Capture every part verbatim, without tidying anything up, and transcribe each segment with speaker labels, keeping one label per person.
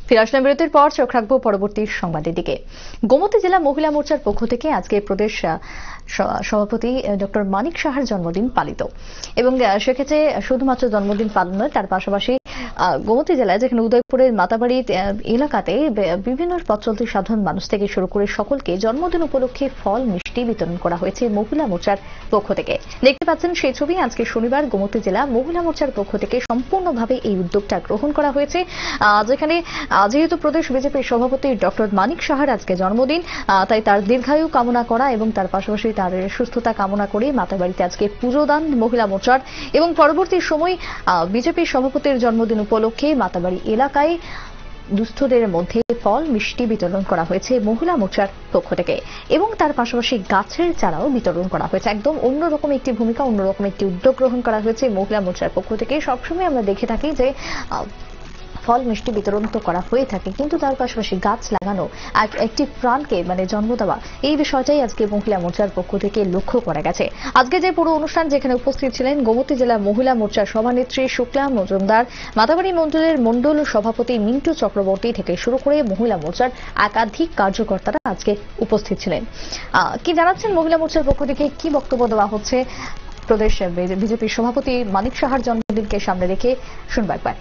Speaker 1: ফিরে আসলাম বিরতির পর চোখ রাখবো পরবর্তী সংবাদের দিকে। গোমতী জেলা মহিলা মোর্চার পক্ষ থেকে আজকে প্রদেশ সভাপতি ডক্টর মানিক সাহার জন্মদিন পালিত এবং সেক্ষেত্রে শুধুমাত্র জন্মদিন পালন নয়, তার পাশাপাশি গোমতী জেলায় যেখানে উদয়পুরের মাতাবাড়ি এলাকাতে বিভিন্ন পথ চলতি সাধারণ মানুষ থেকে শুরু করে সকলকে জন্মদিন উপলক্ষে ফল মিষ্টি বিতরণ করা হয়েছে মহিলা মোর্চার পক্ষ থেকে। দেখতে পাচ্ছেন সেই ছবি। আজকে শনিবার গোমতী জেলা মহিলা মোর্চার পক্ষ থেকে সম্পূর্ণভাবে এই উদ্যোগটা গ্রহণ করা হয়েছে, যেখানে যেহেতু প্রদেশ বিজেপির সভাপতি ডক্টর মানিক সাহার আজকে জন্মদিন, তাই তার দীর্ঘায়ু কামনা করা এবং তার পাশাপাশি তার সুস্থতা কামনা করে মাতাবাড়িতে আজকে পুজো দান মহিলা মোর্চার এবং পরবর্তী সময় বিজেপির সভাপতির জন্মদিন উপলক্ষে মাতাবাড়ি এলাকায় দুস্থদের মধ্যে ফল মিষ্টি বিতরণ করা হয়েছে মহিলা মোর্চার পক্ষ থেকে এবং তার পাশাপাশি গাছের চারাও বিতরণ করা হয়েছে। একদম অন্যরকম একটি ভূমিকা, অন্যরকম একটি উদ্যোগ গ্রহণ করা হয়েছে মহিলা মোর্চার পক্ষ থেকে। সবসময় আমরা দেখে থাকি যে ফল মিষ্টি বিতরণ তো করা হয়ে থাকে, কিন্তু তার পাশাপাশি গাছ লাগানো আর একটি প্রাণকে মানে জন্ম দেওয়া, এই বিষয়টাই আজকে মহিলা মোর্চার পক্ষ থেকে লক্ষ্য করা গেছে। আজকে যে পুরো অনুষ্ঠান যেখানে উপস্থিত ছিলেন গোমতী জেলা মহিলা মোর্চার সভানেত্রী শুক্লা মজুমদার, মাতাবাড়ি মন্ডলের মন্ডল সভাপতি মিন্টু চক্রবর্তী থেকে শুরু করে মহিলা মোর্চার একাধিক কার্যকর্তারা আজকে উপস্থিত ছিলেন। কি জানাচ্ছেন মহিলা মোর্চার পক্ষ থেকে, কি বক্তব্য দেওয়া হচ্ছে প্রদেশ বিজেপির সভাপতি মানিক সাহার জন্মদিনকে সামনে রেখে শুনবো একবার।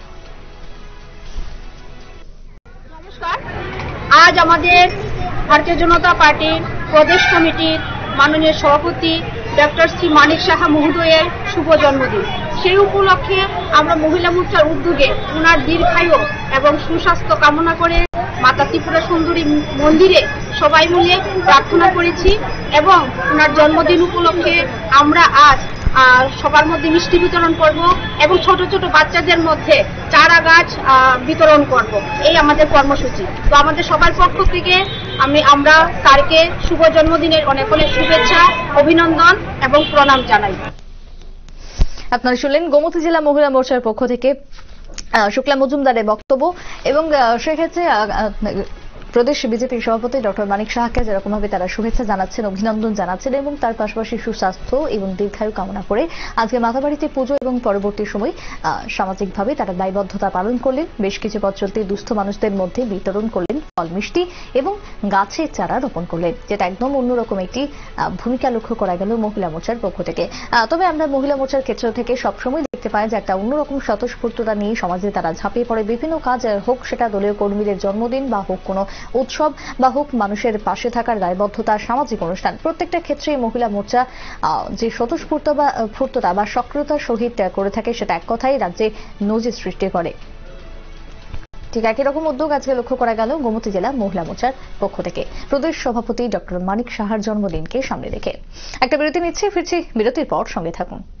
Speaker 2: আজ আমাদের ভারতীয় জনতা পার্টির প্রদেশ কমিটির মাননীয় সভাপতি ডক্টর শ্রী মানিক সাহা মহোদয়ের শুভ জন্মদিন। সেই উপলক্ষে আমরা মহিলা মোর্চার উদ্যোগে ওনার দীর্ঘায়ু এবং সুস্বাস্থ্য কামনা করে মাতা ত্রিপুরা সুন্দরী মন্দিরে সবাই মিলে প্রার্থনা করেছি এবং ওনার জন্মদিন উপলক্ষে আমরা আজ আর সবার মধ্যে মিষ্টি বিতরণ করব এবং ছোট ছোট বাচ্চাদের মধ্যে চারা গাছ বিতরণ করব, এই আমাদের কর্মসূচি। তো আমাদের সবার পক্ষ থেকে আমি আমরা স্যারকে শুভ জন্মদিনের অনেক অনেক শুভেচ্ছা, অভিনন্দন এবং প্রণাম জানাই।
Speaker 1: আপনারা শুনলেন গোমতী জেলা মহিলা মোর্চার পক্ষ থেকে শুক্লা মজুমদারের বক্তব্য এবং সেক্ষেত্রে প্রদেশ বিজেপির সভাপতি ডক্টর মানিক সাহাকে যেরকম ভাবে তারা শুভেচ্ছা জানাচ্ছেন, অভিনন্দন জানাচ্ছেন এবং তার পাশাপাশি সুস্বাস্থ্য এবং দীর্ঘায়ু কামনা করে আজকে মাতাবাড়িতে পুজো এবং পরবর্তী সময় সামাজিকভাবে তারা দায়বদ্ধতা পালন করলেন। বেশ কিছু পথ চলতি দুস্থ মানুষদের মধ্যে বিতরণ করলেন ফল মিষ্টি এবং গাছের চারা রোপণ করলেন, যেটা একদম অন্যরকম একটি ভূমিকা লক্ষ্য করা গেল মহিলা মোর্চার পক্ষ থেকে। তবে আমরা মহিলা মোর্চার ক্ষেত্র থেকে সবসময় দেখতে পাই যে একটা অন্যরকম স্বতঃস্ফূর্ততা নিয়ে সমাজে তারা ঝাঁপিয়ে পড়ে বিভিন্ন কাজ, হোক সেটা দলীয় কর্মীদের জন্মদিন বা হোক কোনো উৎসব বা হোক মানুষের পাশে থাকার দায়বদ্ধতা, সামাজিক অনুষ্ঠান, প্রত্যেকটা ক্ষেত্রে মহিলা মোর্চা যে স্বতঃস্ফূর্ত বা ফুর্ততা বা সক্রিয়তার সহিত করে থাকে, সেটা এক কথাই রাজ্যে নজির সৃষ্টি করে। ঠিক একই রকম উদ্যোগ আজকে লক্ষ্য করা গেল গোমতী জেলা মহিলা মোর্চার পক্ষ থেকে প্রদেশ সভাপতি ডক্টর মানিক সাহার জন্মদিনকে সামনে রেখে। একটা বিরতি নিচ্ছে, ফিরছি বিরতির পর, সঙ্গে থাকুন।